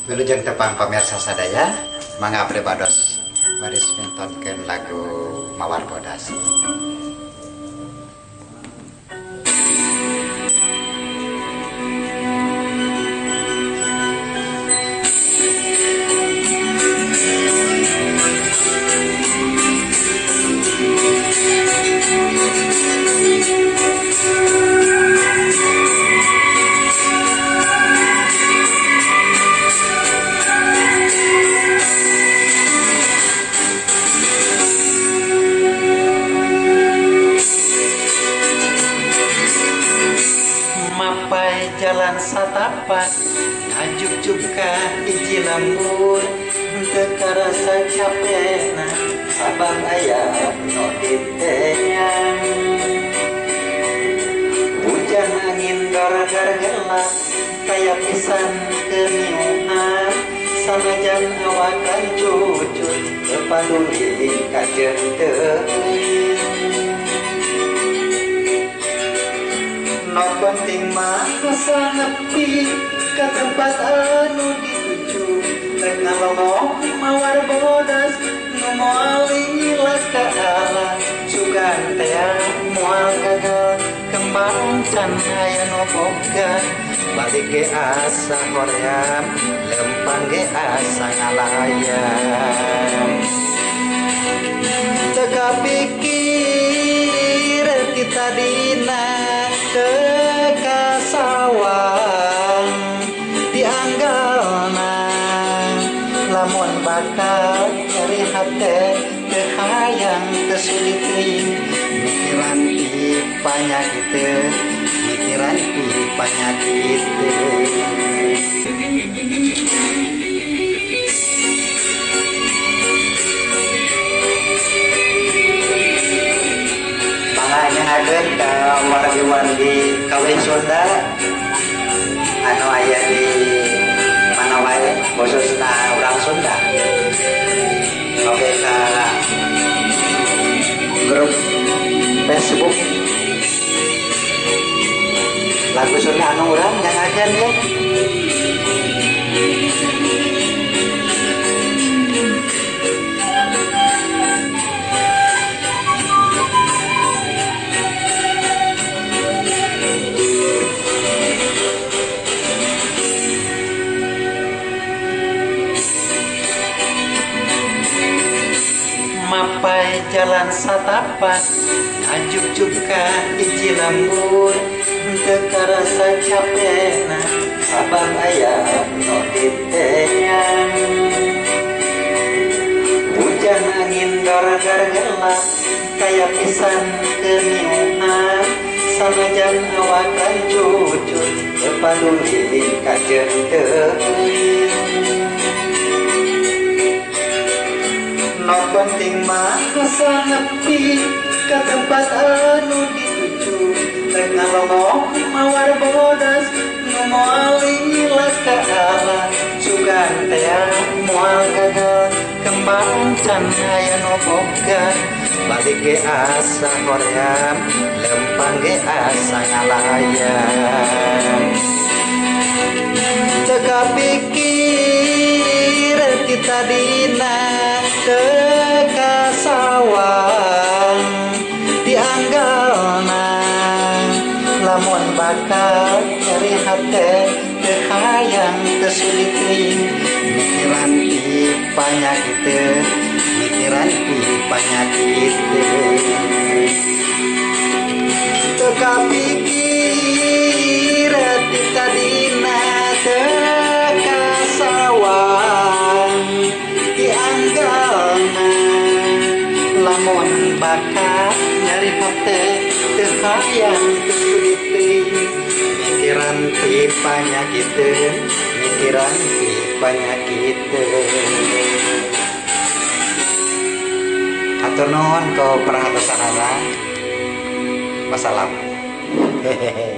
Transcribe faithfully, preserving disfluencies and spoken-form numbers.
Wilujeng tepang pemirsa sadaya, mangga prebados baris mintonkeun lagu Mawar Bodas. Mapai jalan satapak ngajuk-juk ka hiji lembur teu karasa capena sabab aya nu ditenyang. Hujan angin dor-dor gelap kaya pisan keniuhan sanajan awakan cucut teu paduli ka jeung teuing. No penting mah asa nepi ka tempat anu dituju rek ngalongok mawar bodas nu moal lila ka alam sugan teh moal gagal kembang can aya nu boga balik ge asa hoream lempang ge asa ngalayam teu kapikir kita dina kekasawang dianggalna lamun bakal nyeri hate kehayang kesulit teuing mikiran ti panyakit mikiran ti panyakit nyangakeun ka wargi-wargi kawin Sunda anu aya di mana wae khususna urang Sunda. Oke ka grup Facebook lagu Sunda anu urang nyangakeun ya. Mapai jalan satapak ngajuk-juk ka hiji lembur teu karasa capena sabab aya nu ditenyang. Hujan angin dor-dor gelap kaya pisan keniuhan sanajan awakan cucut teu paduli ka jeung teuing. No penting mah asa nepi ka tempat anu dituju rek ngalongok mawar bodas nu moal lila ka alam sugan teh moal gagal kembang can aya nu boga balik ge asa hoream lempang ge asa ngalayam teu kapikir kita dina kekasawang dianggalna lamun bakal nyeri hate kehayang kesulit teuing mikiran ti panyakit mikiran ti panyakit teu kapikir ti tadina kekasawang dianggalna lamun bakal nyari hate teu hayang kesulit teuing mikiran ti panyakit mikiran ti panyakit. Atur nuhun ku perhatosanana. Wassalam. Hehehe.